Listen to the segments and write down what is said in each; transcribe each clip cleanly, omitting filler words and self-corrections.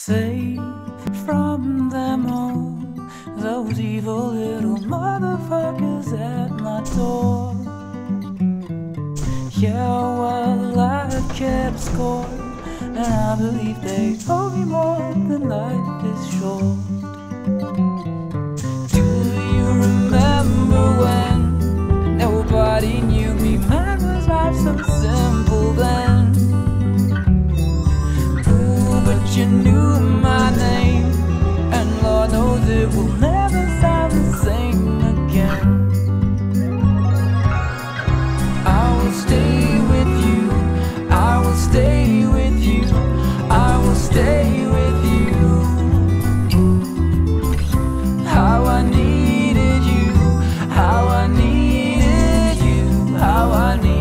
Safe from them all, those evil little motherfuckers at my door. Yeah, well, I kept score, and I believe they owe me more than life is short. Do you remember when nobody knew me? Man, was life so simple then? Ooh, but you knew my name, and Lord knows it will never sound the same again. I will stay with you, I will stay with you, I will stay with you. How I needed you, how I needed you, how I needed you.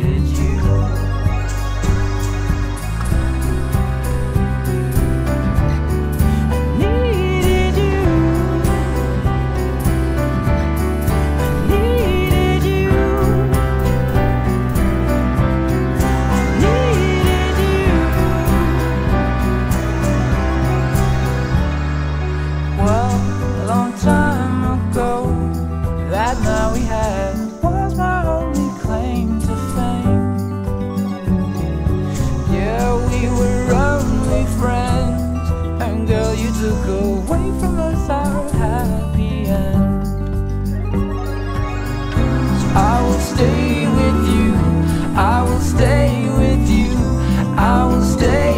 That we had was my only claim to fame. Yeah, we were only friends, and girl, you took away from us our happy end. So I will stay with you, I will stay with you, I will stay